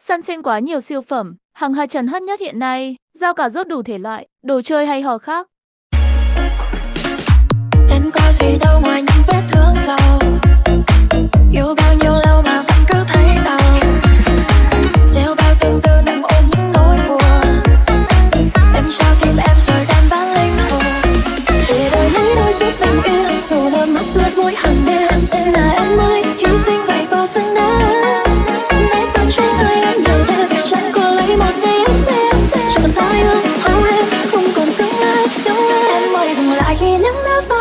Săn xin quá nhiều siêu phẩm, hàng hà trần hot nhất hiện nay, giao cả rốt đủ thể loại, đồ chơi hay hò khác. Em có gì đâu ngoài những vết thương sâu, yêu bao nhiêu lâu mà vẫn cứ thấy đau, gieo bao tương tư nằm ôm những nỗi buồn. Em trao tim em rồi đem bán linh hồn, để đời lấy đôi phút bình yên, dù đôi mắt lướt mỗi hàng đêm. Là em mới hy sinh vậy có xứng đáng, để con trái người em nhiều thêm, chẳng có lấy một ngày ấm em, chẳng tay ước thấu em không còn cứng ai đâu. Em ơi dừng lại khi nắng đã phai.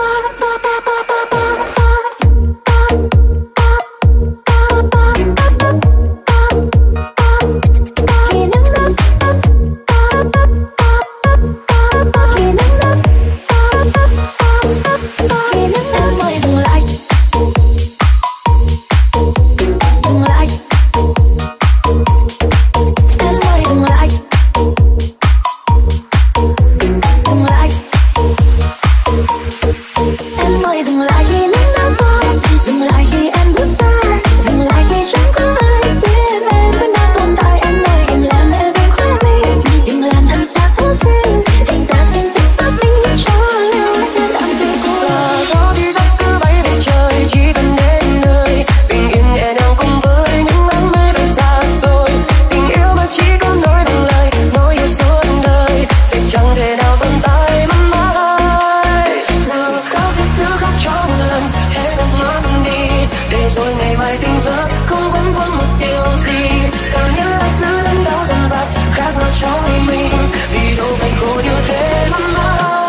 Rồi ngày mai tình giấc không vẫn vương một điều gì, tự nhiên lại cứ đánh đau dằn vặt khác nào cho mình vì đâu phải khổ như thế mà.